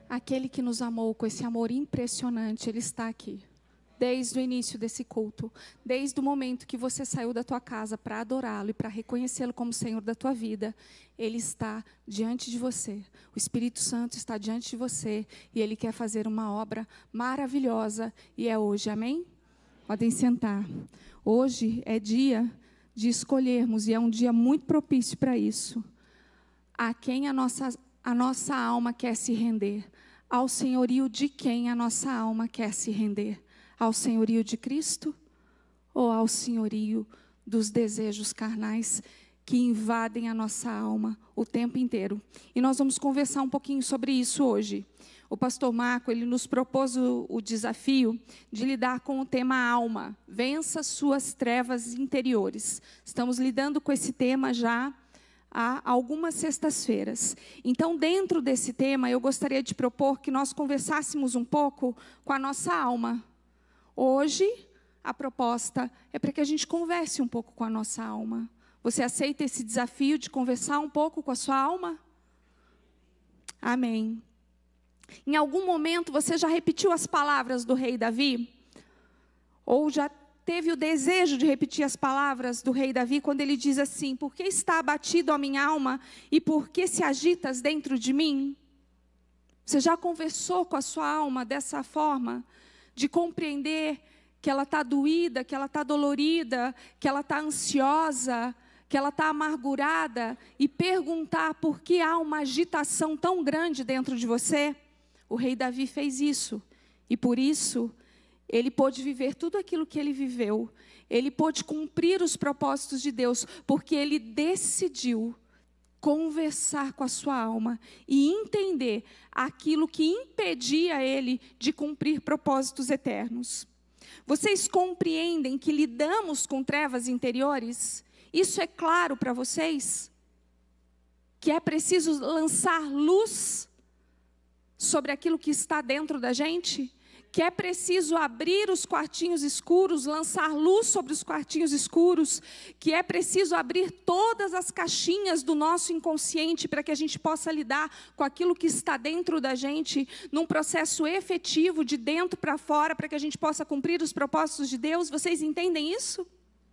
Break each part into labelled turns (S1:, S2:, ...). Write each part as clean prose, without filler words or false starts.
S1: Aquele que nos amou com esse amor impressionante, Ele está aqui. Desde o início desse culto, desde o momento que você saiu da tua casa para adorá-lo e para reconhecê-lo como Senhor da tua vida, Ele está diante de você. O Espírito Santo está diante de você e Ele quer fazer uma obra maravilhosa e é hoje, amém? Podem sentar. Hoje é dia de escolhermos e é um dia muito propício para isso. A quem a nossa alma quer se render? Ao senhorio de quem a nossa alma quer se render? Ao senhorio de Cristo ou ao senhorio dos desejos carnais que invadem a nossa alma o tempo inteiro? E nós vamos conversar um pouquinho sobre isso hoje. O pastor Marco, ele nos propôs o desafio de lidar com o tema alma. Vença suas trevas interiores. Estamos lidando com esse tema já há algumas sextas-feiras. Então, dentro desse tema, eu gostaria de propor que nós conversássemos um pouco com a nossa alma. Hoje, a proposta é para que a gente converse um pouco com a nossa alma. Você aceita esse desafio de conversar um pouco com a sua alma? Amém. Em algum momento, você já repetiu as palavras do rei Davi? Ou já teve o desejo de repetir as palavras do rei Davi, quando ele diz assim: por que está abatido a minha alma e por que se agitas dentro de mim? Você já conversou com a sua alma dessa forma? De compreender que ela está doída, que ela está dolorida, que ela está ansiosa, que ela está amargurada, e perguntar por que há uma agitação tão grande dentro de você? O rei Davi fez isso, e por isso ele pôde viver tudo aquilo que ele viveu. Ele pôde cumprir os propósitos de Deus, porque ele decidiu conversar com a sua alma e entender aquilo que impedia ele de cumprir propósitos eternos. Vocês compreendem que lidamos com trevas interiores? Isso é claro para vocês? Que é preciso lançar luz sobre aquilo que está dentro da gente? Que é preciso abrir os quartinhos escuros, lançar luz sobre os quartinhos escuros, que é preciso abrir todas as caixinhas do nosso inconsciente para que a gente possa lidar com aquilo que está dentro da gente, num processo efetivo, de dentro para fora, para que a gente possa cumprir os propósitos de Deus. Vocês entendem isso?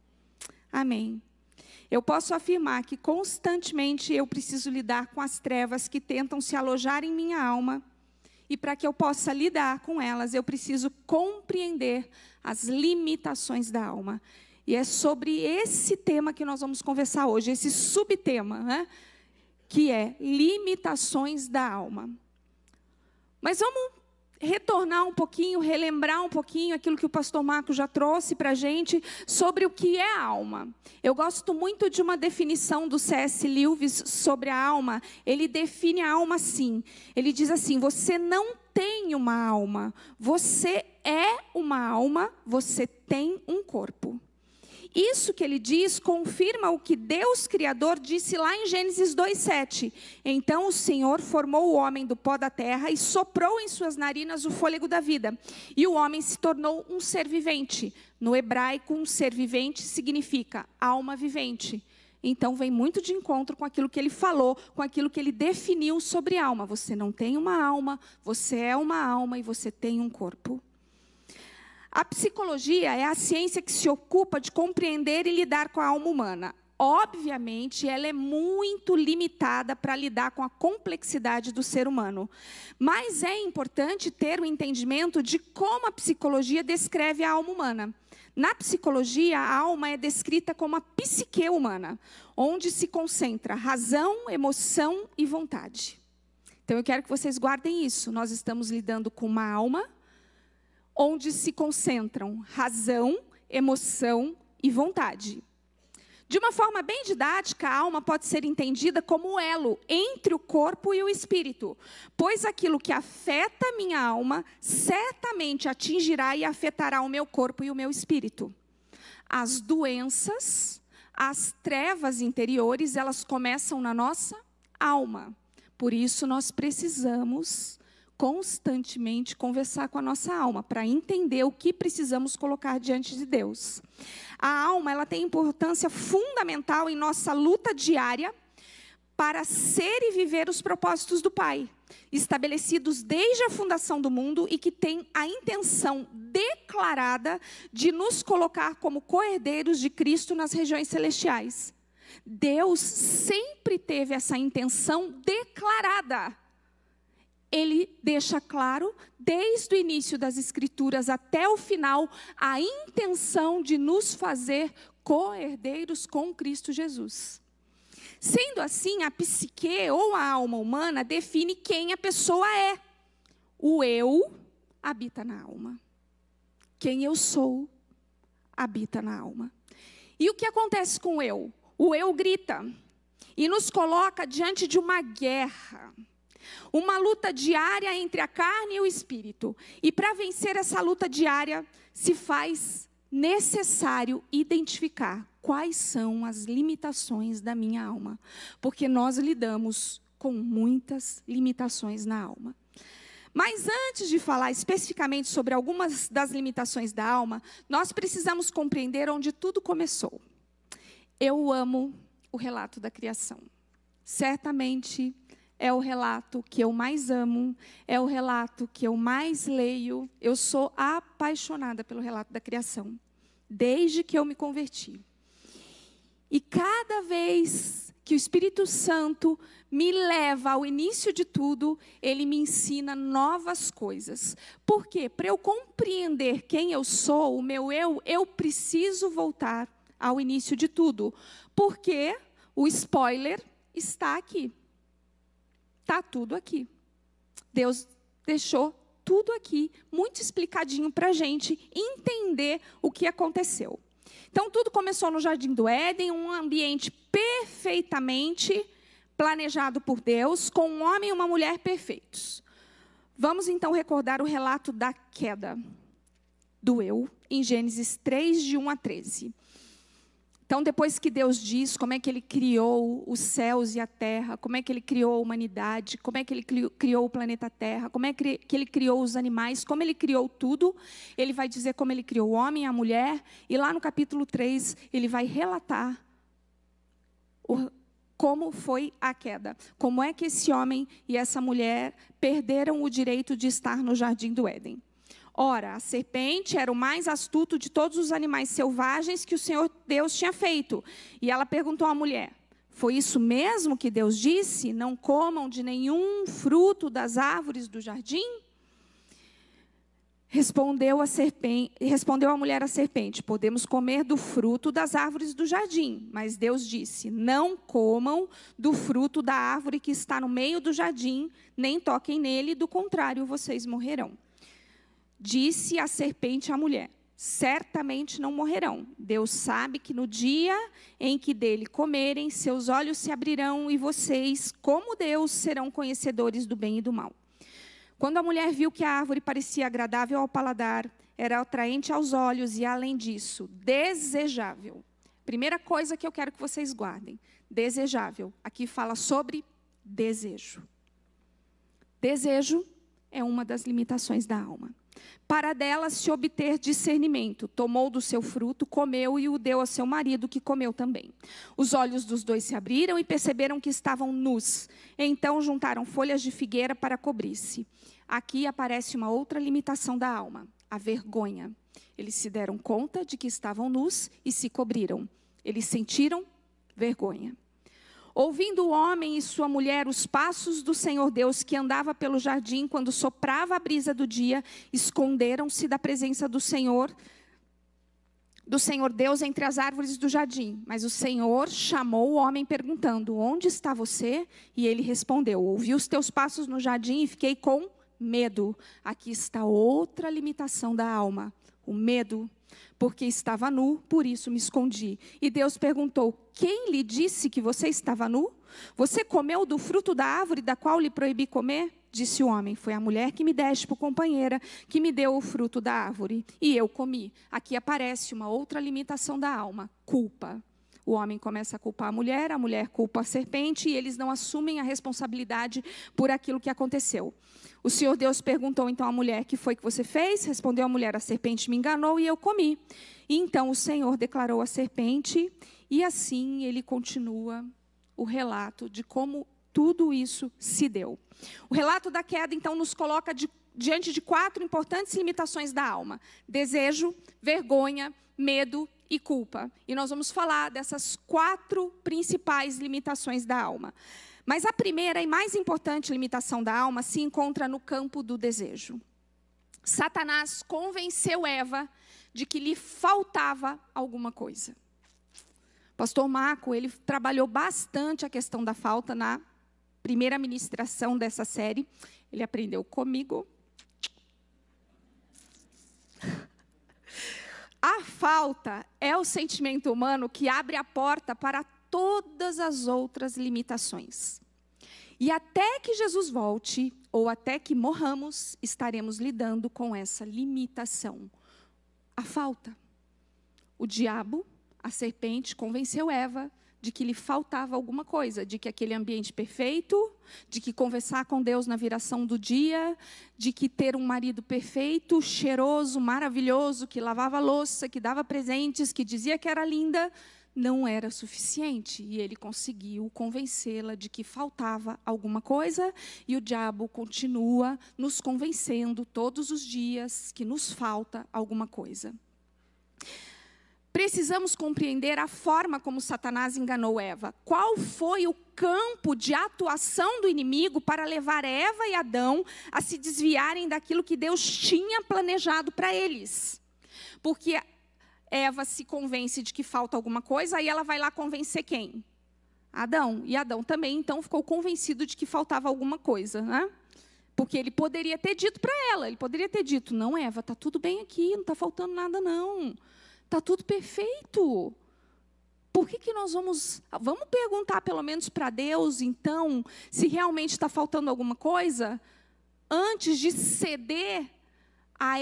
S1: Amém. Eu posso afirmar que constantemente eu preciso lidar com as trevas que tentam se alojar em minha alma. E para que eu possa lidar com elas, eu preciso compreender as limitações da alma. E é sobre esse tema que nós vamos conversar hoje, esse subtema, né? Que é limitações da alma. Mas vamos retornar um pouquinho, relembrar um pouquinho aquilo que o pastor Marco já trouxe para a gente sobre o que é a alma. Eu gosto muito de uma definição do C.S. Lewis sobre a alma. Ele define a alma assim. Ele diz assim: você não tem uma alma, você é uma alma, você tem um corpo. Isso que ele diz confirma o que Deus Criador disse lá em Gênesis 2:7. Então o Senhor formou o homem do pó da terra e soprou em suas narinas o fôlego da vida. E o homem se tornou um ser vivente. No hebraico, um ser vivente significa alma vivente. Então vem muito de encontro com aquilo que ele falou, com aquilo que ele definiu sobre alma. Você não tem uma alma, você é uma alma e você tem um corpo. A psicologia é a ciência que se ocupa de compreender e lidar com a alma humana. Obviamente, ela é muito limitada para lidar com a complexidade do ser humano. Mas é importante ter o entendimento de como a psicologia descreve a alma humana. Na psicologia, a alma é descrita como a psique humana, onde se concentra razão, emoção e vontade. Então, eu quero que vocês guardem isso. Nós estamos lidando com uma alma onde se concentram razão, emoção e vontade. De uma forma bem didática, a alma pode ser entendida como o elo entre o corpo e o espírito, pois aquilo que afeta a minha alma certamente atingirá e afetará o meu corpo e o meu espírito. As doenças, as trevas interiores, elas começam na nossa alma. Por isso, nós precisamos constantemente conversar com a nossa alma, para entender o que precisamos colocar diante de Deus. A alma, ela tem importância fundamental em nossa luta diária para ser e viver os propósitos do Pai, estabelecidos desde a fundação do mundo e que tem a intenção declarada de nos colocar como co-herdeiros de Cristo nas regiões celestiais. Deus sempre teve essa intenção declarada. Ele deixa claro, desde o início das Escrituras até o final, a intenção de nos fazer co-herdeiros com Cristo Jesus. Sendo assim, a psique ou a alma humana define quem a pessoa é. O eu habita na alma. Quem eu sou habita na alma. E o que acontece com o eu? O eu grita e nos coloca diante de uma guerra. Uma luta diária entre a carne e o espírito. E para vencer essa luta diária, se faz necessário identificar quais são as limitações da minha alma. Porque nós lidamos com muitas limitações na alma. Mas antes de falar especificamente sobre algumas das limitações da alma, nós precisamos compreender onde tudo começou. Eu amo o relato da criação. Certamente é o relato que eu mais amo, é o relato que eu mais leio. Eu sou apaixonada pelo relato da criação, desde que eu me converti. E cada vez que o Espírito Santo me leva ao início de tudo, ele me ensina novas coisas. Por quê? Para eu compreender quem eu sou, o meu eu preciso voltar ao início de tudo. Porque o spoiler está aqui. Está tudo aqui. Deus deixou tudo aqui, muito explicadinho para a gente entender o que aconteceu. Então, tudo começou no Jardim do Éden, um ambiente perfeitamente planejado por Deus, com um homem e uma mulher perfeitos. Vamos, então, recordar o relato da queda do eu, em Gênesis 3, de 1 a 13. Então, depois que Deus diz como é que Ele criou os céus e a terra, como é que Ele criou a humanidade, como é que Ele criou o planeta Terra, como é que Ele criou os animais, como Ele criou tudo, Ele vai dizer como Ele criou o homem e a mulher, e lá no capítulo 3, Ele vai relatar como foi a queda, como é que esse homem e essa mulher perderam o direito de estar no Jardim do Éden. Ora, a serpente era o mais astuto de todos os animais selvagens que o Senhor Deus tinha feito. E ela perguntou à mulher: foi isso mesmo que Deus disse? Não comam de nenhum fruto das árvores do jardim? Respondeu a mulher à serpente: podemos comer do fruto das árvores do jardim. Mas Deus disse: não comam do fruto da árvore que está no meio do jardim, nem toquem nele, do contrário, vocês morrerão. Disse a serpente à mulher: certamente não morrerão. Deus sabe que no dia em que dele comerem, seus olhos se abrirão e vocês, como Deus, serão conhecedores do bem e do mal. Quando a mulher viu que a árvore parecia agradável ao paladar, era atraente aos olhos e, além disso, desejável. Primeira coisa que eu quero que vocês guardem: desejável. Aqui fala sobre desejo. Desejo é uma das limitações da alma. Para dela se obter discernimento, tomou do seu fruto, comeu e o deu ao seu marido, que comeu também. Os olhos dos dois se abriram e perceberam que estavam nus. Então juntaram folhas de figueira para cobrir-se. Aqui aparece uma outra limitação da alma: a vergonha. Eles se deram conta de que estavam nus e se cobriram. Eles sentiram vergonha. Ouvindo o homem e sua mulher os passos do Senhor Deus, que andava pelo jardim quando soprava a brisa do dia, esconderam-se da presença do Senhor Deus entre as árvores do jardim. Mas o Senhor chamou o homem perguntando: onde está você? E ele respondeu: ouvi os teus passos no jardim e fiquei com medo. Aqui está outra limitação da alma: o medo. Porque estava nu, por isso me escondi. E Deus perguntou: quem lhe disse que você estava nu? Você comeu do fruto da árvore da qual lhe proibi comer? Disse o homem: foi a mulher que me deste por companheira, que me deu o fruto da árvore. E eu comi. Aqui aparece uma outra limitação da alma: culpa. O homem começa a culpar a mulher culpa a serpente, e eles não assumem a responsabilidade por aquilo que aconteceu. O Senhor Deus perguntou então à mulher: que foi que você fez? Respondeu a mulher: a serpente me enganou e eu comi. E então o Senhor declarou à serpente, e assim ele continua o relato de como tudo isso se deu. O relato da queda, então, nos coloca diante de 4 importantes limitações da alma: desejo, vergonha, medo e culpa. E nós vamos falar dessas 4 principais limitações da alma. Mas a primeira e mais importante limitação da alma se encontra no campo do desejo. Satanás convenceu Eva de que lhe faltava alguma coisa. Pastor Marco, ele trabalhou bastante a questão da falta na primeira ministração dessa série. Ele aprendeu comigo. A falta é o sentimento humano que abre a porta para todas as outras limitações. E até que Jesus volte, ou até que morramos, estaremos lidando com essa limitação. A falta. O diabo, a serpente, convenceu Eva de que lhe faltava alguma coisa, de que aquele ambiente perfeito, de que conversar com Deus na viração do dia, de que ter um marido perfeito, cheiroso, maravilhoso, que lavava a louça, que dava presentes, que dizia que era linda, não era suficiente. E ele conseguiu convencê-la de que faltava alguma coisa, e o diabo continua nos convencendo todos os dias que nos falta alguma coisa. Precisamos compreender a forma como Satanás enganou Eva. Qual foi o campo de atuação do inimigo para levar Eva e Adão a se desviarem daquilo que Deus tinha planejado para eles? Porque Eva se convence de que falta alguma coisa, aí ela vai lá convencer quem? Adão. E Adão também, então, ficou convencido de que faltava alguma coisa, né? Porque ele poderia ter dito para ela, ele poderia ter dito: não, Eva, está tudo bem aqui, não está faltando nada, não. Está tudo perfeito. Por que nós vamos perguntar pelo menos para Deus, então, se realmente está faltando alguma coisa, antes de ceder a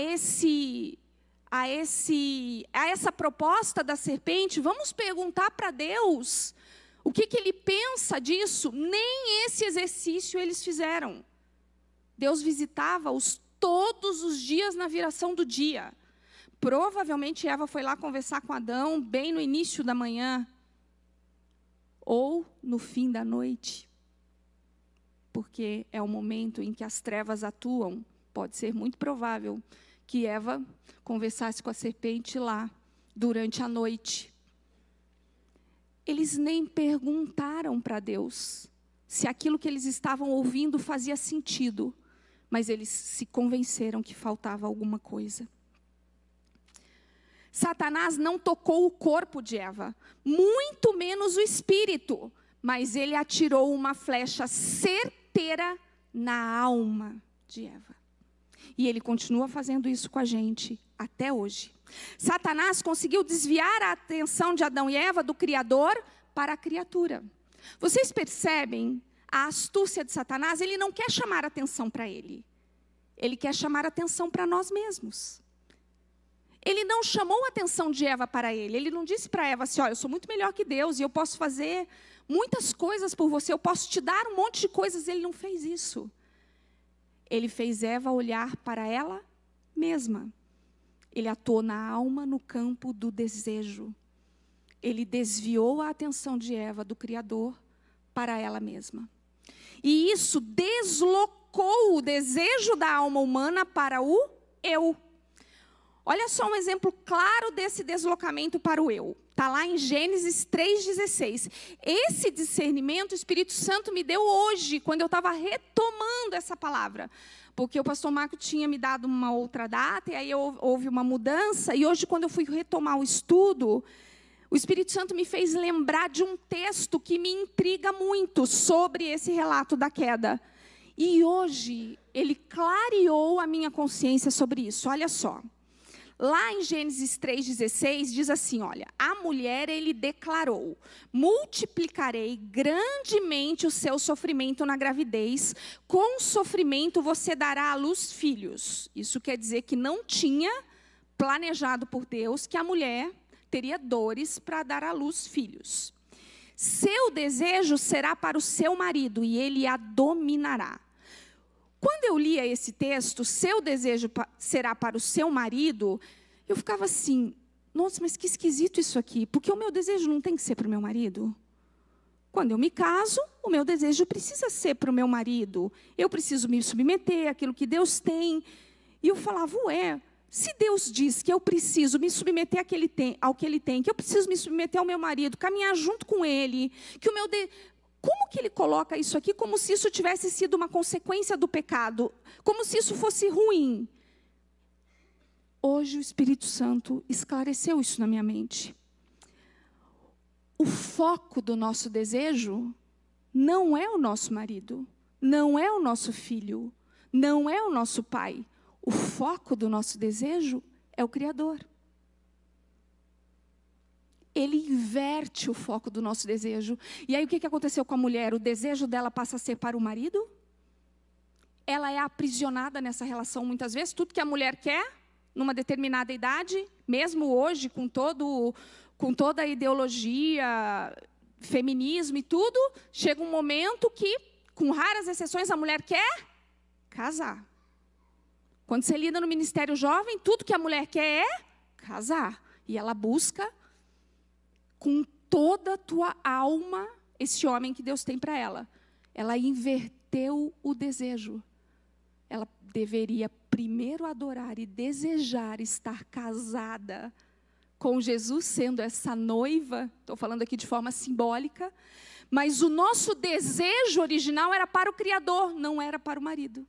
S1: essa proposta da serpente? Vamos perguntar para Deus o que ele pensa disso. Nem esse exercício eles fizeram. Deus visitava-os todos os dias na viração do dia. Provavelmente Eva foi lá conversar com Adão bem no início da manhã ou no fim da noite, porque é o momento em que as trevas atuam. Pode ser muito provável que Eva conversasse com a serpente lá durante a noite. Eles nem perguntaram para Deus se aquilo que eles estavam ouvindo fazia sentido, mas eles se convenceram que faltava alguma coisa. Satanás não tocou o corpo de Eva, muito menos o espírito, mas ele atirou uma flecha certeira na alma de Eva. E ele continua fazendo isso com a gente até hoje. Satanás conseguiu desviar a atenção de Adão e Eva do Criador para a criatura. Vocês percebem a astúcia de Satanás? Ele não quer chamar atenção para ele. Ele quer chamar atenção para nós mesmos. Ele não chamou a atenção de Eva para ele. Ele não disse para Eva assim: olha, eu sou muito melhor que Deus e eu posso fazer muitas coisas por você, eu posso te dar um monte de coisas. Ele não fez isso. Ele fez Eva olhar para ela mesma. Ele atuou na alma, no campo do desejo. Ele desviou a atenção de Eva do Criador para ela mesma. E isso deslocou o desejo da alma humana para o eu. Olha só um exemplo claro desse deslocamento para o eu. Está lá em Gênesis 3,16. Esse discernimento o Espírito Santo me deu hoje, quando eu estava retomando essa palavra. Porque o pastor Marco tinha me dado uma outra data, e aí houve uma mudança. E hoje, quando eu fui retomar o estudo, o Espírito Santo me fez lembrar de um texto que me intriga muito sobre esse relato da queda. E hoje, ele clareou a minha consciência sobre isso. Olha só. Lá em Gênesis 3,16, diz assim, olha: a mulher, ele declarou: multiplicarei grandemente o seu sofrimento na gravidez, com sofrimento você dará à luz filhos. Isso quer dizer que não tinha planejado por Deus que a mulher teria dores para dar à luz filhos. Seu desejo será para o seu marido e ele a dominará. Quando eu lia esse texto, seu desejo será para o seu marido, eu ficava assim: nossa, mas que esquisito isso aqui, porque o meu desejo não tem que ser para o meu marido? Quando eu me caso, o meu desejo precisa ser para o meu marido. Eu preciso me submeter àquilo que Deus tem. E eu falava, se Deus diz que eu preciso me submeter ao que Ele tem, que eu preciso me submeter ao meu marido, caminhar junto com Ele, que como que Ele coloca isso aqui como se isso tivesse sido uma consequência do pecado, como se isso fosse ruim? Hoje o Espírito Santo esclareceu isso na minha mente. O foco do nosso desejo não é o nosso marido, não é o nosso filho, não é o nosso pai. O foco do nosso desejo é o Criador. Ele inverte o foco do nosso desejo. E aí o que aconteceu com a mulher? O desejo dela passa a ser para o marido? Ela é aprisionada nessa relação muitas vezes. Tudo que a mulher quer, numa determinada idade, mesmo hoje, com toda a ideologia, feminismo e tudo, chega um momento que, com raras exceções, a mulher quer casar. Quando você lida no Ministério Jovem, tudo que a mulher quer é casar. E ela busca, com toda a tua alma, esse homem que Deus tem para ela. Ela inverteu o desejo. Ela deveria primeiro adorar e desejar estar casada com Jesus, sendo essa noiva. Estou falando aqui de forma simbólica. Mas o nosso desejo original era para o Criador, não era para o marido.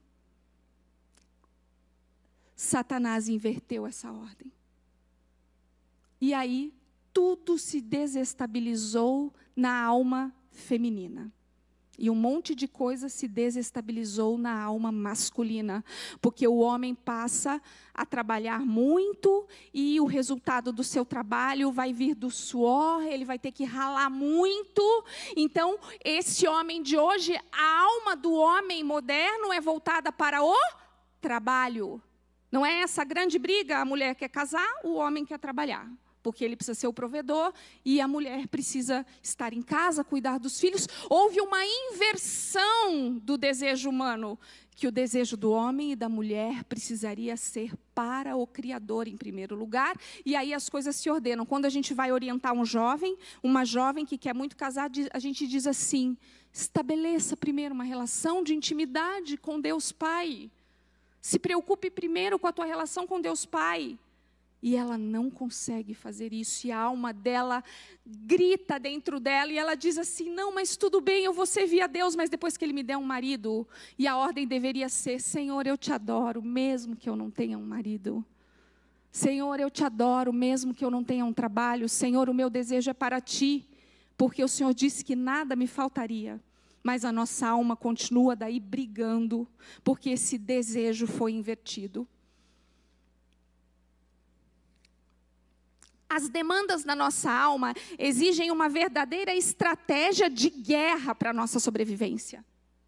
S1: Satanás inverteu essa ordem. E aí, tudo se desestabilizou na alma feminina. E um monte de coisa se desestabilizou na alma masculina. Porque o homem passa a trabalhar muito e o resultado do seu trabalho vai vir do suor, ele vai ter que ralar muito. Então, esse homem de hoje, a alma do homem moderno é voltada para o trabalho. Não é essa grande briga? A mulher quer casar, o homem quer trabalhar. Porque ele precisa ser o provedor e a mulher precisa estar em casa, cuidar dos filhos. Houve uma inversão do desejo humano, que o desejo do homem e da mulher precisaria ser para o Criador em primeiro lugar. E aí as coisas se ordenam. Quando a gente vai orientar um jovem, uma jovem que quer muito casar, a gente diz assim, estabeleça primeiro uma relação de intimidade com Deus Pai. Se preocupe primeiro com a tua relação com Deus Pai. E ela não consegue fazer isso, e a alma dela grita dentro dela, e ela diz assim, não, mas tudo bem, eu vou servir a Deus, mas depois que Ele me der um marido, e a ordem deveria ser, Senhor, eu te adoro, mesmo que eu não tenha um marido. Senhor, eu te adoro, mesmo que eu não tenha um trabalho. Senhor, o meu desejo é para Ti, porque o Senhor disse que nada me faltaria. Mas a nossa alma continua daí brigando, porque esse desejo foi invertido. As demandas da nossa alma exigem uma verdadeira estratégia de guerra para a nossa sobrevivência.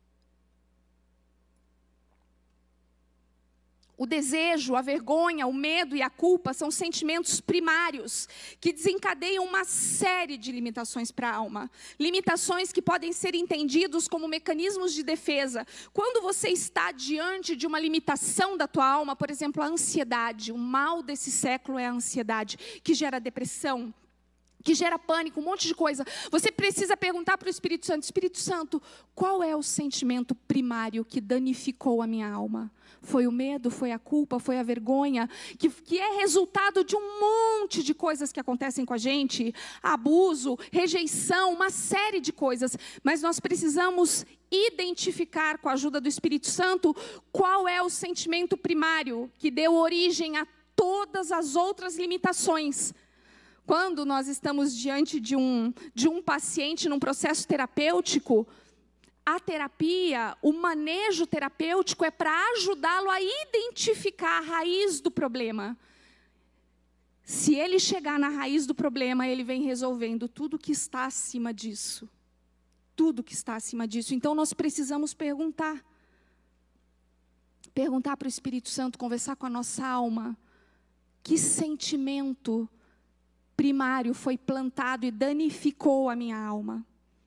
S1: O desejo, a vergonha, o medo e a culpa são sentimentos primários que desencadeiam uma série de limitações para a alma. Limitações que podem ser entendidos como mecanismos de defesa. Quando você está diante de uma limitação da tua alma, por exemplo, a ansiedade, o mal desse século é a ansiedade, que gera depressão, que gera pânico, um monte de coisa. Você precisa perguntar para o Espírito Santo, qual é o sentimento primário que danificou a minha alma? Foi o medo, foi a culpa, foi a vergonha, que é resultado de um monte de coisas que acontecem com a gente, abuso, rejeição, uma série de coisas. Mas nós precisamos identificar, com a ajuda do Espírito Santo, qual é o sentimento primário que deu origem a todas as outras limitações. Quando nós estamos diante de um paciente num processo terapêutico, a terapia, o manejo terapêutico é para ajudá-lo a identificar a raiz do problema. Se ele chegar na raiz do problema, ele vem resolvendo tudo que está acima disso. Tudo que está acima disso. Então, nós precisamos perguntar. Perguntar para o Espírito Santo, conversar com a nossa alma. Que sentimento primário foi plantado e danificou a minha alma?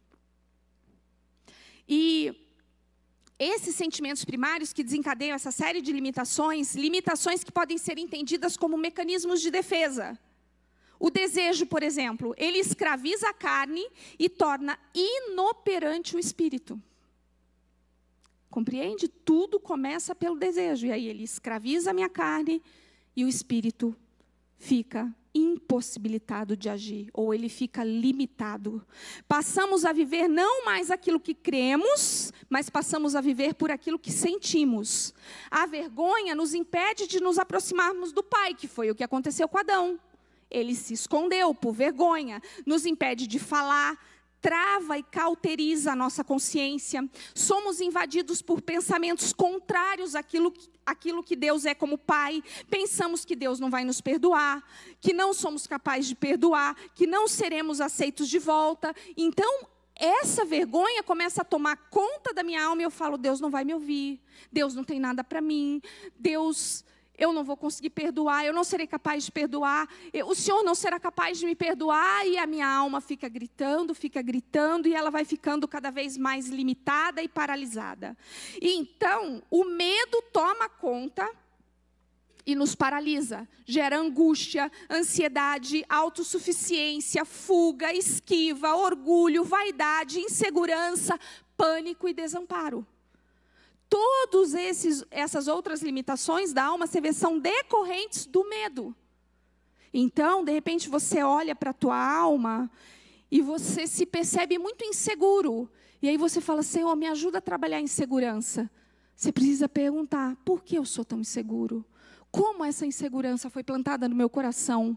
S1: E esses sentimentos primários que desencadeiam essa série de limitações que podem ser entendidas como mecanismos de defesa. O desejo, por exemplo, ele escraviza a carne e torna inoperante o espírito. Compreende? Tudo começa pelo desejo. E aí ele escraviza a minha carne e o espírito fica impossibilitado de agir, ou ele fica limitado. Passamos a viver não mais aquilo que cremos, mas passamos a viver por aquilo que sentimos. A vergonha nos impede de nos aproximarmos do Pai, que foi o que aconteceu com Adão. Ele se escondeu por vergonha, nos impede de falar, trava e cauteriza a nossa consciência. Somos invadidos por pensamentos contrários àquilo que Deus é como Pai. Pensamos que Deus não vai nos perdoar, que não somos capazes de perdoar, que não seremos aceitos de volta. Então, essa vergonha começa a tomar conta da minha alma e eu falo, Deus não vai me ouvir, Deus não tem nada para mim, Deus... eu não vou conseguir perdoar, eu não serei capaz de perdoar, o Senhor não será capaz de me perdoar, e a minha alma fica gritando, e ela vai ficando cada vez mais limitada e paralisada. E então, o medo toma conta e nos paralisa, gera angústia, ansiedade, autossuficiência, fuga, esquiva, orgulho, vaidade, insegurança, pânico e desamparo. Todas essas outras limitações da alma, você vê, são decorrentes do medo. Então, de repente, você olha para a tua alma e você se percebe muito inseguro. E aí você fala, Senhor, me ajuda a trabalhar a insegurança. Você precisa perguntar, por que eu sou tão inseguro? Como essa insegurança foi plantada no meu coração?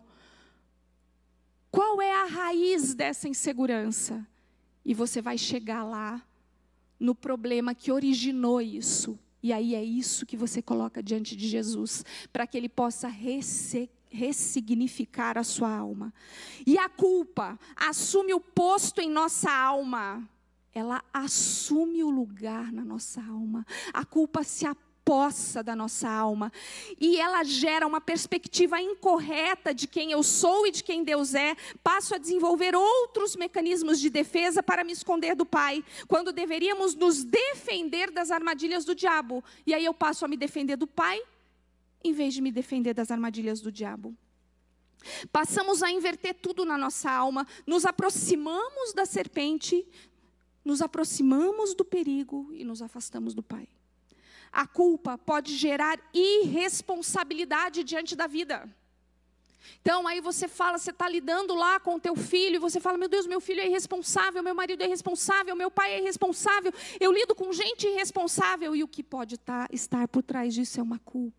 S1: Qual é a raiz dessa insegurança? E você vai chegar lá, no problema que originou isso. E aí é isso que você coloca diante de Jesus, para que Ele possa ressignificar a sua alma. E a culpa assume o posto em nossa alma. Ela assume o lugar na nossa alma. A culpa se apossa da nossa alma. E ela gera uma perspectiva incorreta de quem eu sou e de quem Deus é. Passo a desenvolver outros mecanismos de defesa para me esconder do Pai, quando deveríamos nos defender das armadilhas do diabo. E aí eu passo a me defender do Pai, em vez de me defender das armadilhas do diabo. Passamos a inverter tudo na nossa alma, nos aproximamos da serpente, nos aproximamos do perigo e nos afastamos do Pai. A culpa pode gerar irresponsabilidade diante da vida. Então, aí você fala, você está lidando lá com o teu filho, e você fala, meu Deus, meu filho é irresponsável, meu marido é irresponsável, meu pai é irresponsável, eu lido com gente irresponsável, e o que pode estar por trás disso é uma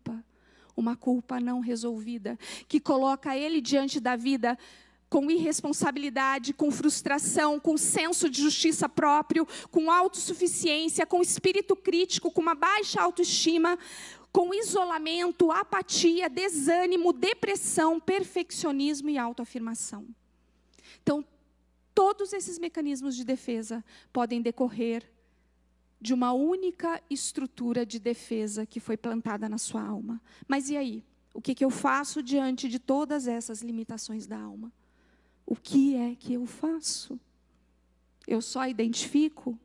S1: culpa não resolvida, que coloca ele diante da vida com irresponsabilidade, com frustração, com senso de justiça próprio, com autossuficiência, com espírito crítico, com uma baixa autoestima, com isolamento, apatia, desânimo, depressão, perfeccionismo e autoafirmação. Então, todos esses mecanismos de defesa podem decorrer de uma única estrutura de defesa que foi plantada na sua alma. Mas e aí? O que eu faço diante de todas essas limitações da alma? O que é que eu faço? Eu só identifico?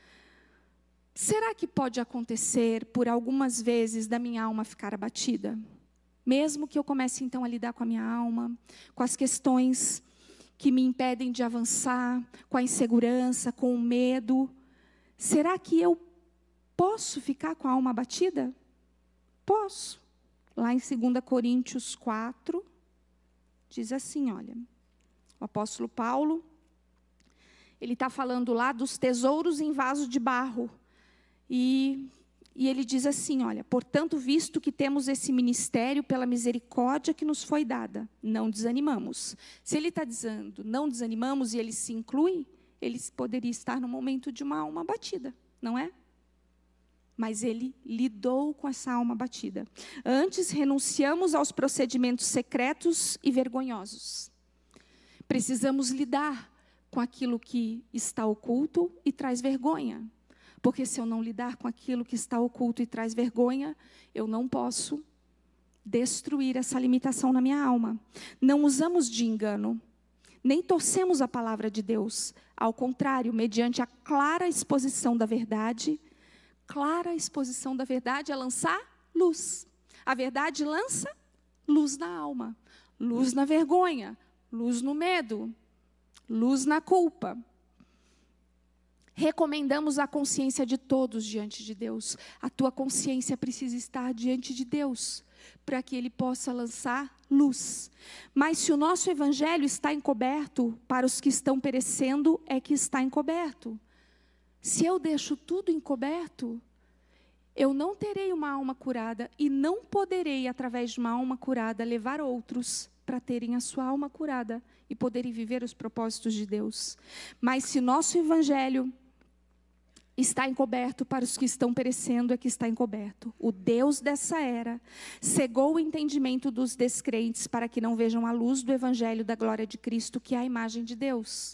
S1: Será que pode acontecer por algumas vezes da minha alma ficar abatida? Mesmo que eu comece então a lidar com a minha alma, com as questões que me impedem de avançar, com a insegurança, com o medo, será que eu posso ficar com a alma abatida? Posso. Lá em 2 Coríntios 4, diz assim, olha... O apóstolo Paulo, ele está falando lá dos tesouros em vaso de barro. E ele diz assim, olha, portanto, visto que temos esse ministério pela misericórdia que nos foi dada, não desanimamos. Se ele está dizendo, não desanimamos, e ele se inclui, ele poderia estar no momento de uma alma abatida, não é? Mas ele lidou com essa alma abatida. Antes, renunciamos aos procedimentos secretos e vergonhosos. Precisamos lidar com aquilo que está oculto e traz vergonha. Porque se eu não lidar com aquilo que está oculto e traz vergonha, eu não posso destruir essa limitação na minha alma. Não usamos de engano, nem torcemos a palavra de Deus. Ao contrário, mediante a clara exposição da verdade é lançar luz. A verdade lança luz na alma, luz na vergonha, luz no medo, luz na culpa. Recomendamos a consciência de todos diante de Deus. A tua consciência precisa estar diante de Deus, para que Ele possa lançar luz. Mas se o nosso evangelho está encoberto, para os que estão perecendo, é que está encoberto. Se eu deixo tudo encoberto, eu não terei uma alma curada e não poderei, através de uma alma curada, levar outros para terem a sua alma curada e poderem viver os propósitos de Deus. Mas se nosso evangelho está encoberto, para os que estão perecendo é que está encoberto. O Deus dessa era cegou o entendimento dos descrentes para que não vejam a luz do evangelho da glória de Cristo, que é a imagem de Deus.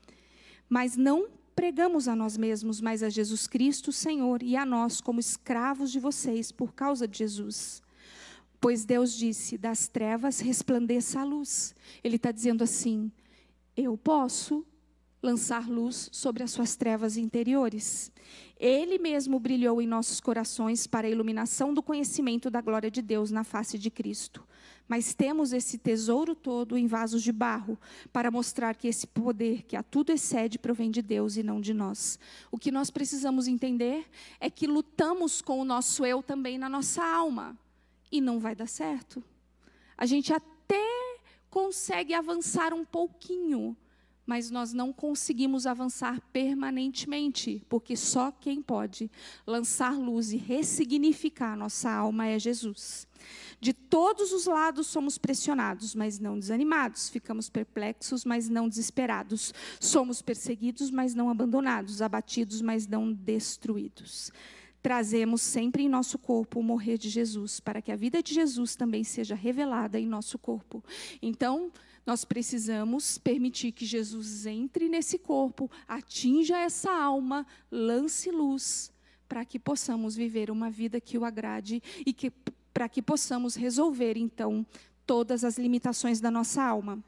S1: Mas não pregamos a nós mesmos, mas a Jesus Cristo, Senhor, e a nós como escravos de vocês por causa de Jesus. Pois Deus disse, das trevas resplandeça a luz. Ele está dizendo assim, eu posso lançar luz sobre as suas trevas interiores. Ele mesmo brilhou em nossos corações para a iluminação do conhecimento da glória de Deus na face de Cristo. Mas temos esse tesouro todo em vasos de barro, para mostrar que esse poder que a tudo excede provém de Deus e não de nós. O que nós precisamos entender é que lutamos com o nosso eu também na nossa alma. E não vai dar certo. A gente até consegue avançar um pouquinho, mas nós não conseguimos avançar permanentemente, porque só quem pode lançar luz e ressignificar a nossa alma é Jesus. De todos os lados somos pressionados, mas não desanimados. Ficamos perplexos, mas não desesperados. Somos perseguidos, mas não abandonados. Abatidos, mas não destruídos. Trazemos sempre em nosso corpo o morrer de Jesus, para que a vida de Jesus também seja revelada em nosso corpo. Então, nós precisamos permitir que Jesus entre nesse corpo, atinja essa alma, lance luz, para que possamos viver uma vida que o agrade e para que possamos resolver, então, todas as limitações da nossa alma.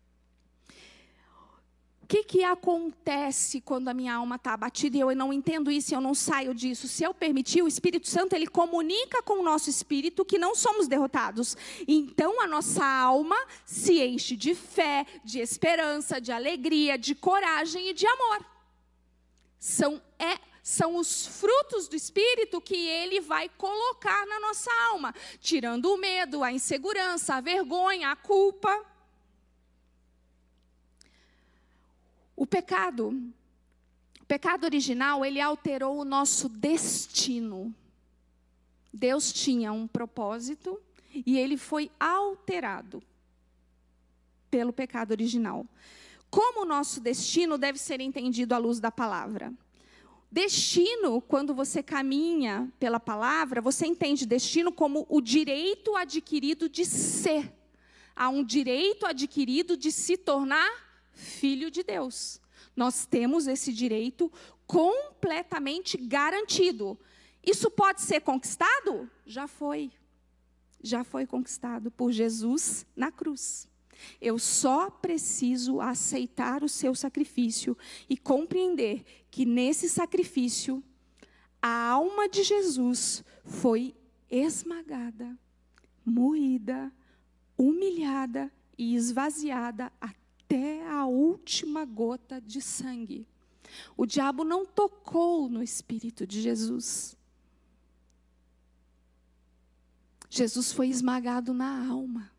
S1: O que acontece quando a minha alma está abatida e eu não entendo isso, eu não saio disso? Se eu permitir, o Espírito Santo, ele comunica com o nosso espírito que não somos derrotados. Então, a nossa alma se enche de fé, de esperança, de alegria, de coragem e de amor. São os frutos do Espírito que ele vai colocar na nossa alma, tirando o medo, a insegurança, a vergonha, a culpa. O pecado original, ele alterou o nosso destino. Deus tinha um propósito e ele foi alterado pelo pecado original. Como o nosso destino deve ser entendido à luz da palavra? Destino, quando você caminha pela palavra, você entende destino como o direito adquirido de ser. Há um direito adquirido de se tornar filho de Deus. Nós temos esse direito completamente garantido. Isso pode ser conquistado? Já foi. Já foi conquistado por Jesus na cruz. Eu só preciso aceitar o seu sacrifício e compreender que nesse sacrifício a alma de Jesus foi esmagada, moída, humilhada e esvaziada até a última gota de sangue. O diabo não tocou no espírito de Jesus. Jesus foi esmagado na alma.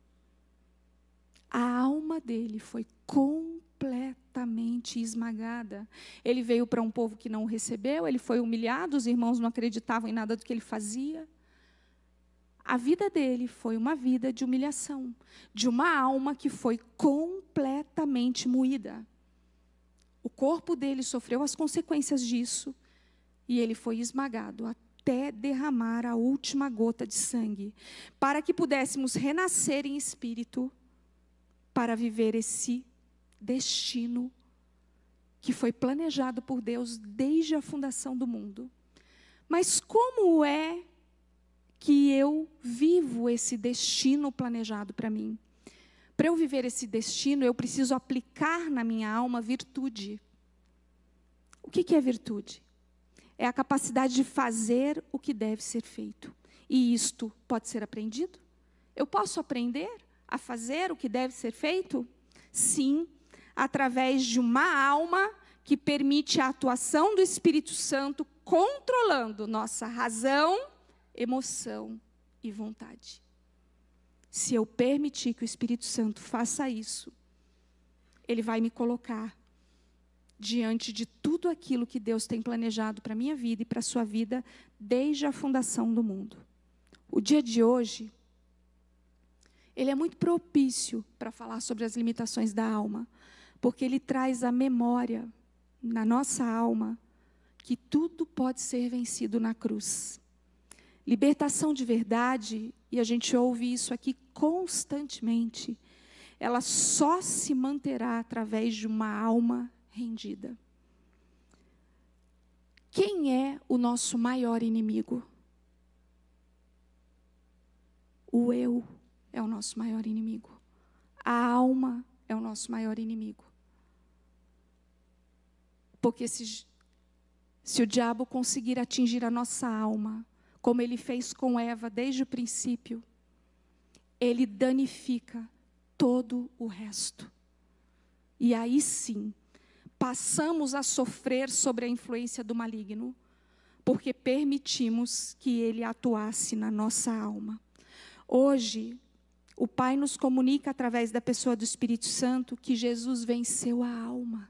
S1: A alma dele foi completamente esmagada. Ele veio para um povo que não o recebeu, ele foi humilhado, os irmãos não acreditavam em nada do que ele fazia. A vida dele foi uma vida de humilhação, de uma alma que foi completamente moída. O corpo dele sofreu as consequências disso e ele foi esmagado até derramar a última gota de sangue, para que pudéssemos renascer em espírito, para viver esse destino que foi planejado por Deus desde a fundação do mundo. Mas como é que eu vivo esse destino planejado para mim? Para eu viver esse destino, eu preciso aplicar na minha alma virtude. O que é virtude? É a capacidade de fazer o que deve ser feito. E isto pode ser aprendido? Eu posso aprender a fazer o que deve ser feito? Sim, através de uma alma que permite a atuação do Espírito Santo controlando nossa razão, emoção e vontade. Se eu permitir que o Espírito Santo faça isso, ele vai me colocar diante de tudo aquilo que Deus tem planejado para a minha vida e para a sua vida desde a fundação do mundo. O dia de hoje, ele é muito propício para falar sobre as limitações da alma, porque ele traz a memória na nossa alma que tudo pode ser vencido na cruz. Libertação de verdade, e a gente ouve isso aqui constantemente, ela só se manterá através de uma alma rendida. Quem é o nosso maior inimigo? O eu é o nosso maior inimigo. A alma é o nosso maior inimigo. Porque se o diabo conseguir atingir a nossa alma, como ele fez com Eva desde o princípio, ele danifica todo o resto. E aí sim, passamos a sofrer sobre a influência do maligno, porque permitimos que ele atuasse na nossa alma. Hoje, o Pai nos comunica através da pessoa do Espírito Santo que Jesus venceu a alma.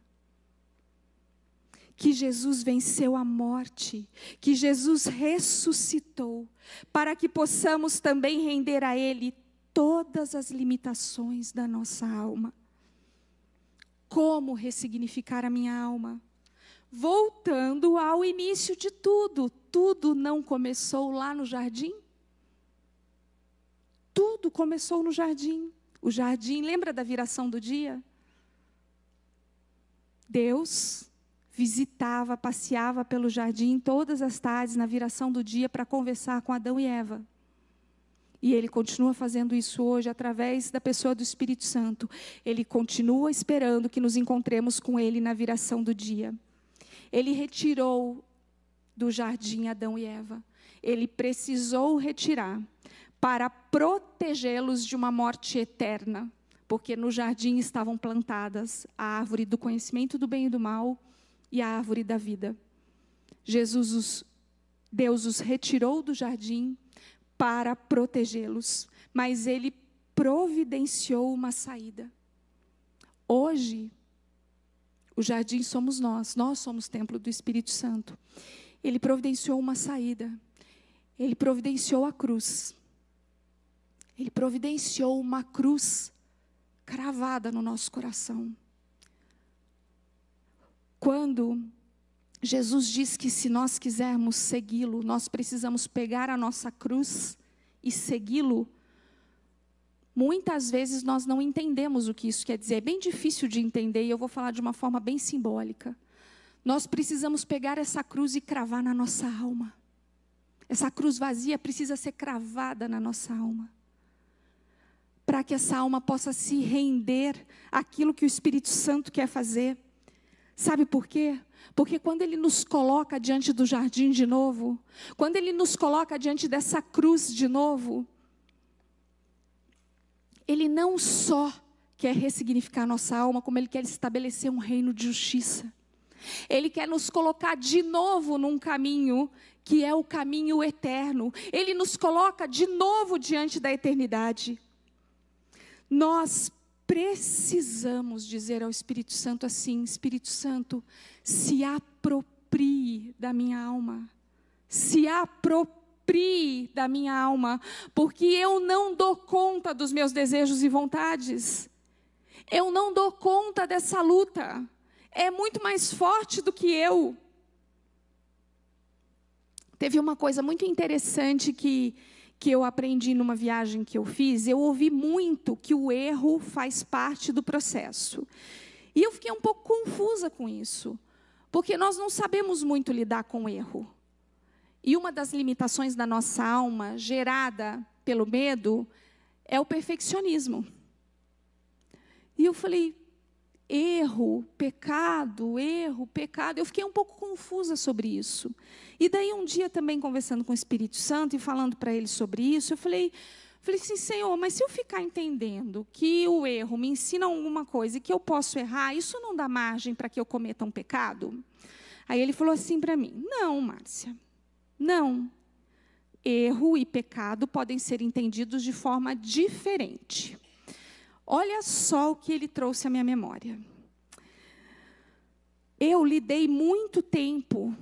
S1: Que Jesus venceu a morte, que Jesus ressuscitou, para que possamos também render a Ele todas as limitações da nossa alma. Como ressignificar a minha alma? Voltando ao início de tudo. Tudo não começou lá no jardim? Tudo começou no jardim. O jardim, lembra da viração do dia? Deus visitava, passeava pelo jardim todas as tardes, na viração do dia, para conversar com Adão e Eva. E Ele continua fazendo isso hoje, através da pessoa do Espírito Santo. Ele continua esperando que nos encontremos com Ele na viração do dia. Ele retirou do jardim Adão e Eva. Ele precisou retirar para protegê-los de uma morte eterna. Porque no jardim estavam plantadas a árvore do conhecimento do bem e do mal, e a árvore da vida. Deus os retirou do jardim para protegê-los, mas Ele providenciou uma saída. Hoje, o jardim somos nós somos templo do Espírito Santo. Ele providenciou uma saída, Ele providenciou a cruz. Ele providenciou uma cruz cravada no nosso coração. Quando Jesus diz que se nós quisermos segui-lo, nós precisamos pegar a nossa cruz e segui-lo, muitas vezes nós não entendemos o que isso quer dizer. É bem difícil de entender e eu vou falar de uma forma bem simbólica. Nós precisamos pegar essa cruz e cravar na nossa alma. Essa cruz vazia precisa ser cravada na nossa alma, para que essa alma possa se render àquilo que o Espírito Santo quer fazer. Sabe por quê? Porque quando Ele nos coloca diante do jardim de novo, quando Ele nos coloca diante dessa cruz de novo, Ele não só quer ressignificar a nossa alma, como Ele quer estabelecer um reino de justiça. Ele quer nos colocar de novo num caminho que é o caminho eterno. Ele nos coloca de novo diante da eternidade. Nós precisamos dizer ao Espírito Santo assim: Espírito Santo, se aproprie da minha alma. Se aproprie da minha alma, porque eu não dou conta dos meus desejos e vontades. Eu não dou conta dessa luta. É muito mais forte do que eu. Teve uma coisa muito interessante que eu aprendi numa viagem que eu fiz. Eu ouvi muito que o erro faz parte do processo. E eu fiquei um pouco confusa com isso, porque nós não sabemos muito lidar com o erro. E uma das limitações da nossa alma, gerada pelo medo, é o perfeccionismo. E eu falei, erro, pecado. Eu fiquei um pouco confusa sobre isso. E daí um dia também conversando com o Espírito Santo e falando para ele sobre isso, eu falei, Falei assim, Senhor, mas se eu ficar entendendo que o erro me ensina alguma coisa e que eu posso errar, isso não dá margem para que eu cometa um pecado? Aí ele falou assim para mim, não, Márcia, não. Erro e pecado podem ser entendidos de forma diferente. Olha só o que ele trouxe à minha memória. Eu lidei muito tempo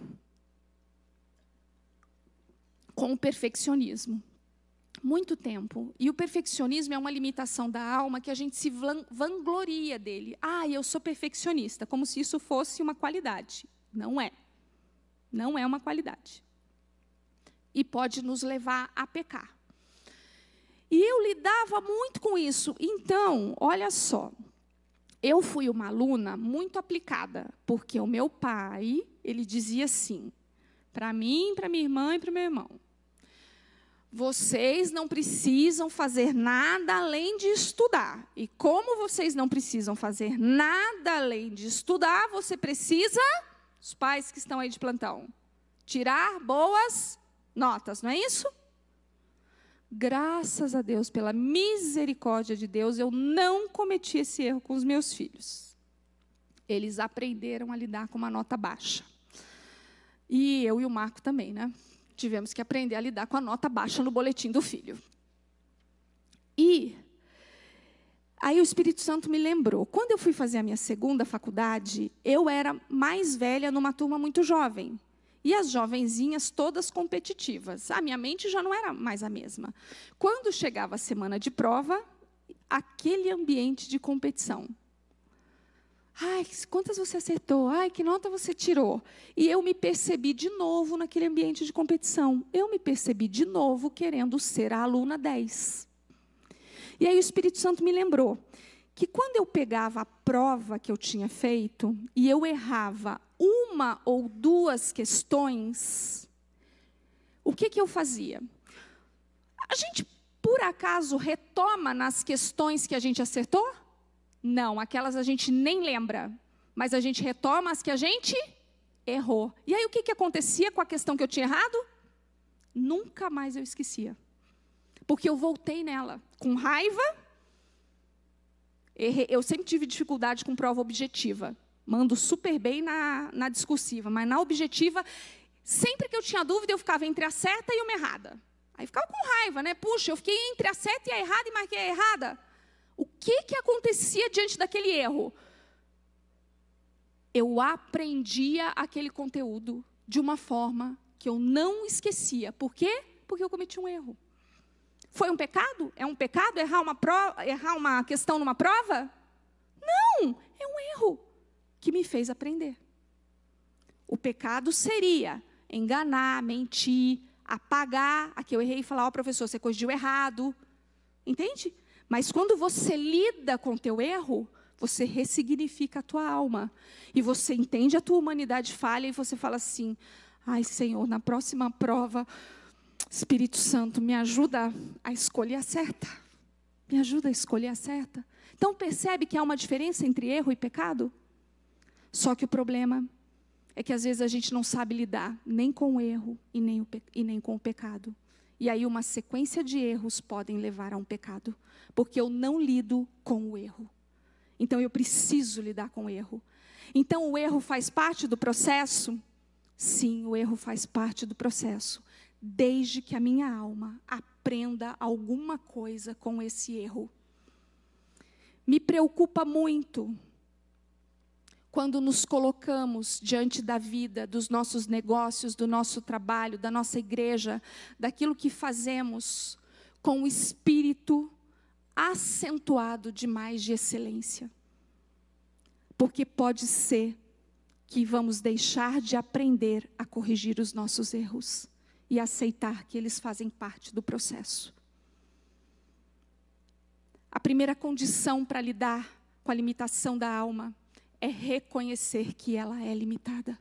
S1: com o perfeccionismo. Muito tempo. E o perfeccionismo é uma limitação da alma que a gente se vangloria dele. Eu sou perfeccionista, como se isso fosse uma qualidade. Não é. Não é uma qualidade. E pode nos levar a pecar. E eu lidava muito com isso. Então, olha só. Eu fui uma aluna muito aplicada, porque o meu pai, ele dizia assim, para mim, para minha irmã e para meu irmão. Vocês não precisam fazer nada além de estudar. E como vocês não precisam fazer nada além de estudar, você precisa, os pais que estão aí de plantão, tirar boas notas, não é isso? Graças a Deus, pela misericórdia de Deus, eu não cometi esse erro com os meus filhos. Eles aprenderam a lidar com uma nota baixa. E eu e o Marco também, né? Tivemos que aprender a lidar com a nota baixa no boletim do filho. E aí o Espírito Santo me lembrou. Quando eu fui fazer a minha segunda faculdade, eu era mais velha numa turma muito jovem. E as jovenzinhas todas competitivas. A minha mente já não era mais a mesma. Quando chegava a semana de prova, aquele ambiente de competição. Ai, quantas você acertou? Ai, que nota você tirou? E eu me percebi de novo naquele ambiente de competição. Eu me percebi de novo querendo ser a aluna 10. E aí o Espírito Santo me lembrou que quando eu pegava a prova que eu tinha feito e eu errava uma ou duas questões, o que eu fazia? A gente, por acaso, retoma nas questões que a gente acertou? Não, aquelas a gente nem lembra, mas a gente retoma as que a gente errou. E aí o que acontecia com a questão que eu tinha errado? Nunca mais eu esquecia. Porque eu voltei nela com raiva. Eu sempre tive dificuldade com prova objetiva. Mando super bem na discursiva, mas na objetiva, sempre que eu tinha dúvida, eu ficava entre a certa e uma errada. Aí ficava com raiva, né? Puxa, eu fiquei entre a certa e a errada e marquei a errada. O que acontecia diante daquele erro? Eu aprendia aquele conteúdo de uma forma que eu não esquecia. Por quê? Porque eu cometi um erro. Foi um pecado? É um pecado errar uma questão numa prova? Não, é um erro que me fez aprender. O pecado seria enganar, mentir, apagar a que eu errei e falar, professor, você corrigiu errado. Entende? Mas quando você lida com o teu erro, você ressignifica a tua alma. E você entende a tua humanidade falha e você fala assim, ai, Senhor, na próxima prova, Espírito Santo, me ajuda a escolher a certa. Me ajuda a escolher a certa. Então, percebe que há uma diferença entre erro e pecado? Só que o problema é que às vezes a gente não sabe lidar nem com o erro e nem com o pecado. E aí uma sequência de erros podem levar a um pecado, porque eu não lido com o erro. Então eu preciso lidar com o erro. Então o erro faz parte do processo? Sim, o erro faz parte do processo, desde que a minha alma aprenda alguma coisa com esse erro. Me preocupa muito quando nos colocamos diante da vida, dos nossos negócios, do nosso trabalho, da nossa igreja, daquilo que fazemos com o espírito acentuado demais de excelência. Porque pode ser que vamos deixar de aprender a corrigir os nossos erros e aceitar que eles fazem parte do processo. A primeira condição para lidar com a limitação da alma é reconhecer que ela é limitada.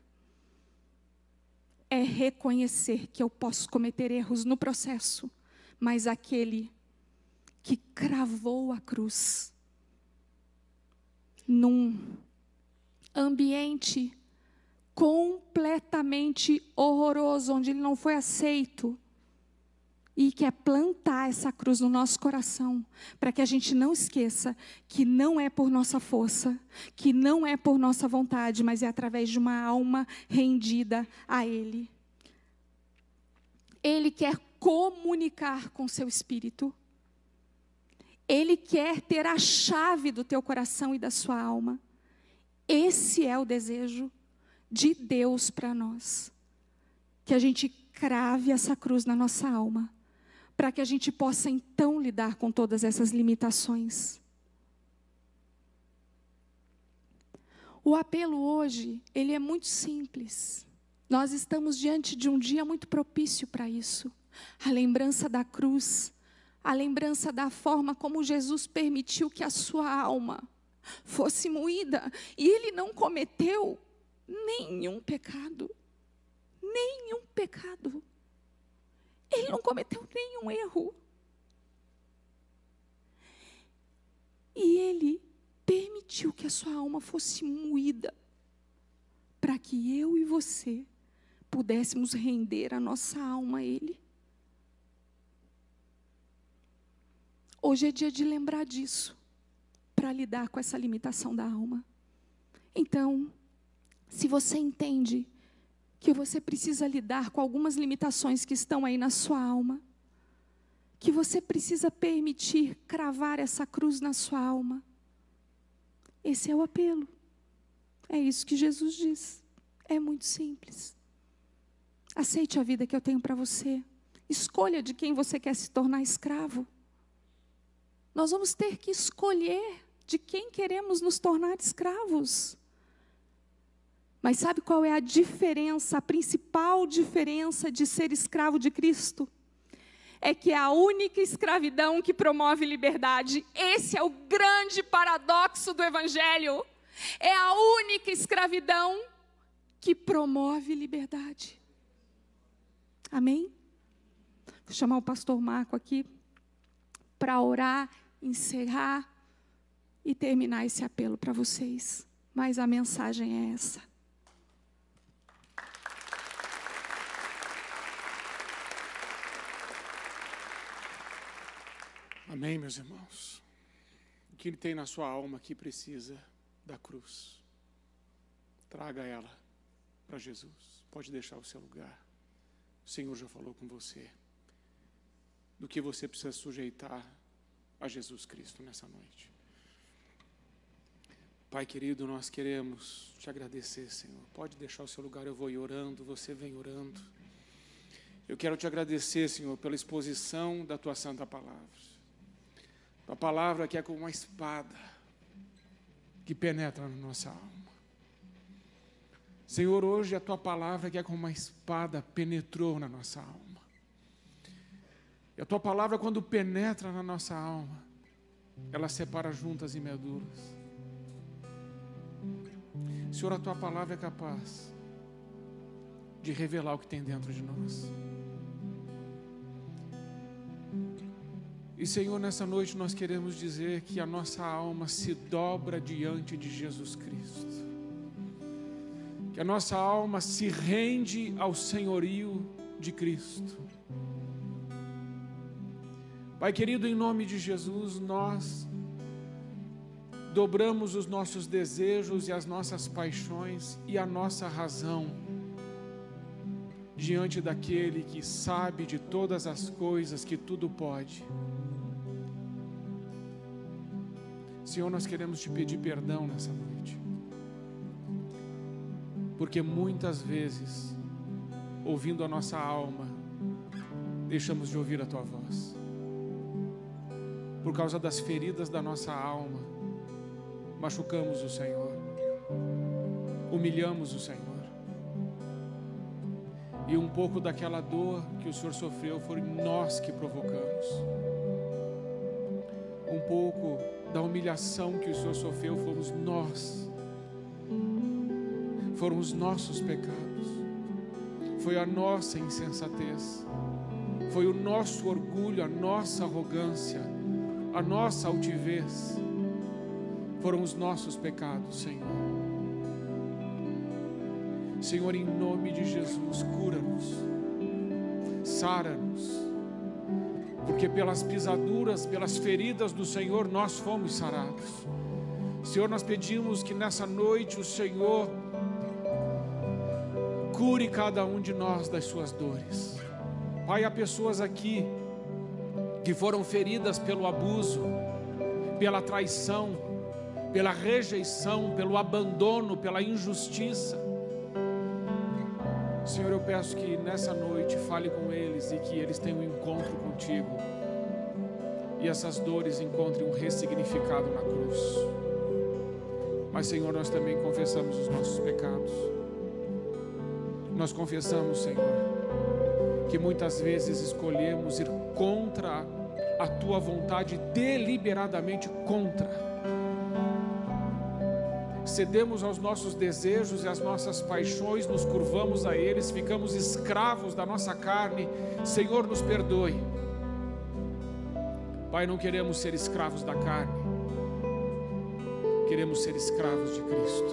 S1: É reconhecer que eu posso cometer erros no processo, mas aquele que cravou a cruz num ambiente completamente horroroso, onde ele não foi aceito, e quer plantar essa cruz no nosso coração, para que a gente não esqueça que não é por nossa força, que não é por nossa vontade, mas é através de uma alma rendida a Ele. Ele quer comunicar com seu espírito. Ele quer ter a chave do teu coração e da sua alma. Esse é o desejo de Deus para nós. Que a gente crave essa cruz na nossa alma, para que a gente possa então lidar com todas essas limitações. O apelo hoje, ele é muito simples. Nós estamos diante de um dia muito propício para isso. A lembrança da cruz, a lembrança da forma como Jesus permitiu que a sua alma fosse moída. E Ele não cometeu nenhum pecado. Nenhum pecado. Ele não cometeu nenhum erro. E Ele permitiu que a sua alma fosse moída, para que eu e você pudéssemos render a nossa alma a Ele. Hoje é dia de lembrar disso, para lidar com essa limitação da alma. Então, se você entende que você precisa lidar com algumas limitações que estão aí na sua alma, que você precisa permitir cravar essa cruz na sua alma, esse é o apelo. É isso que Jesus diz. É muito simples. Aceite a vida que eu tenho para você. Escolha de quem você quer se tornar escravo. Nós vamos ter que escolher de quem queremos nos tornar escravos. Mas sabe qual é a diferença, a principal diferença de ser escravo de Cristo? É que é a única escravidão que promove liberdade. Esse é o grande paradoxo do Evangelho. É a única escravidão que promove liberdade. Amém? Vou chamar o pastor Marco aqui para orar, encerrar e terminar esse apelo para vocês. Mas a mensagem é essa.
S2: Amém, meus irmãos. O que tem na sua alma que precisa da cruz, traga ela para Jesus. Pode deixar o seu lugar. O Senhor já falou com você do que você precisa sujeitar a Jesus Cristo nessa noite. Pai querido, nós queremos te agradecer, Senhor. Pode deixar o seu lugar, eu vou ir orando, você vem orando. Eu quero te agradecer, Senhor, pela exposição da tua santa palavra. A palavra que é como uma espada que penetra na nossa alma. Senhor, hoje a tua palavra que é como uma espada penetrou na nossa alma. E a tua palavra, quando penetra na nossa alma, ela separa juntas e medulas. Senhor, a tua palavra é capaz de revelar o que tem dentro de nós. E, Senhor, nessa noite nós queremos dizer que a nossa alma se dobra diante de Jesus Cristo. Que a nossa alma se rende ao senhorio de Cristo. Pai querido, em nome de Jesus, nós dobramos os nossos desejos e as nossas paixões e a nossa razão diante daquele que sabe de todas as coisas, que tudo pode. Senhor, nós queremos te pedir perdão nessa noite, porque muitas vezes, ouvindo a nossa alma, deixamos de ouvir a tua voz. Por causa das feridas da nossa alma, machucamos o Senhor, humilhamos o Senhor. E um pouco daquela dor que o Senhor sofreu foi nós que provocamos. Um pouco da humilhação que o Senhor sofreu fomos nós. Foram os nossos pecados. Foi a nossa insensatez. Foi o nosso orgulho, a nossa arrogância, a nossa altivez. Foram os nossos pecados, Senhor. Senhor, em nome de Jesus, cura-nos, sara-nos, porque pelas pisaduras, pelas feridas do Senhor, nós fomos sarados. Senhor, nós pedimos que nessa noite o Senhor cure cada um de nós das suas dores. Pai, há pessoas aqui que foram feridas pelo abuso, pela traição, pela rejeição, pelo abandono, pela injustiça. Senhor, eu peço que nessa noite fale com eles e que eles tenham um encontro contigo e essas dores encontrem um ressignificado na cruz. Mas, Senhor, nós também confessamos os nossos pecados. Nós confessamos, Senhor, que muitas vezes escolhemos ir contra a Tua vontade, deliberadamente contra. Cedemos aos nossos desejos e às nossas paixões, nos curvamos a eles, ficamos escravos da nossa carne. Senhor, nos perdoe. Pai, não queremos ser escravos da carne, queremos ser escravos de Cristo,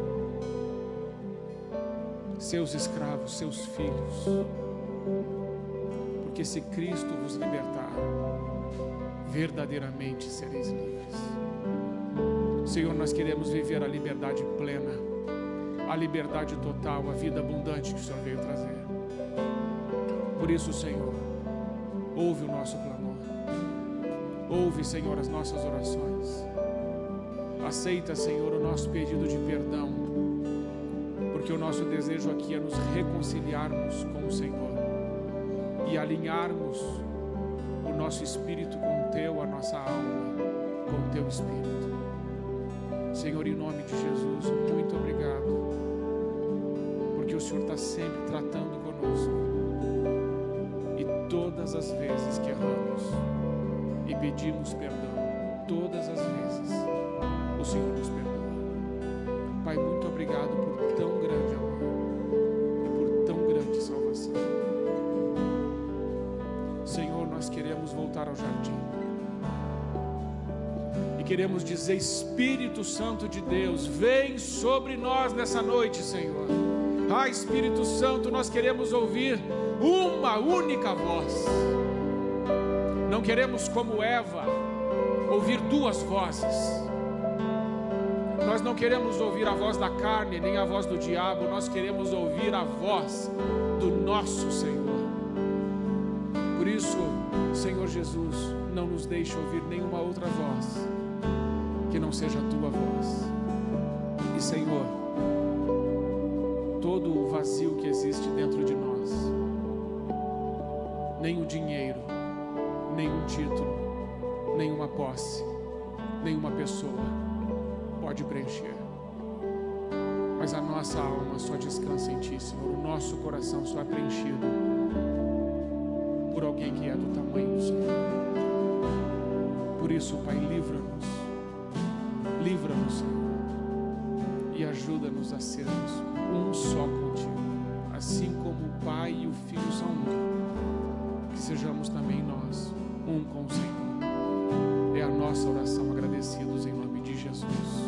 S2: seus escravos, seus filhos, porque se Cristo vos libertar, verdadeiramente sereis livres. Senhor, nós queremos viver a liberdade plena, a liberdade total, a vida abundante que o Senhor veio trazer. Por isso, Senhor, ouve o nosso clamor, ouve, Senhor, as nossas orações. Aceita, Senhor, o nosso pedido de perdão, porque o nosso desejo aqui é nos reconciliarmos com o Senhor e alinharmos o nosso espírito com o Teu, a nossa alma com o Teu espírito. Senhor, em nome de Jesus, muito obrigado, porque o Senhor está sempre tratando conosco, e todas as vezes que erramos e pedimos perdão, todas as vezes o Senhor nos perdoa. Pai, muito obrigado por tão grande amor e por tão grande salvação. Senhor, nós queremos voltar ao jardim e queremos dizer: Espírito Santo de Deus, vem sobre nós nessa noite, Senhor. Ah, Espírito Santo, nós queremos ouvir uma única voz. Não queremos, como Eva, ouvir duas vozes. Nós não queremos ouvir a voz da carne, nem a voz do diabo. Nós queremos ouvir a voz do nosso Senhor. Por isso, Senhor Jesus, não nos deixe ouvir nenhuma outra voz que não seja a Tua voz. E, Senhor, todo o vazio que existe dentro de nós, nem o dinheiro, nem um título, nem uma posse, nem uma pessoa pode preencher. Mas a nossa alma só descansa em Ti, Senhor. O nosso coração só é preenchido por alguém que é do tamanho do Senhor. Por isso, Pai, livra-nos, Senhor, e ajuda-nos a sermos um só contigo, assim como o Pai e o Filho são um, que sejamos também nós um com o Senhor. É a nossa oração, agradecidos em nome de Jesus.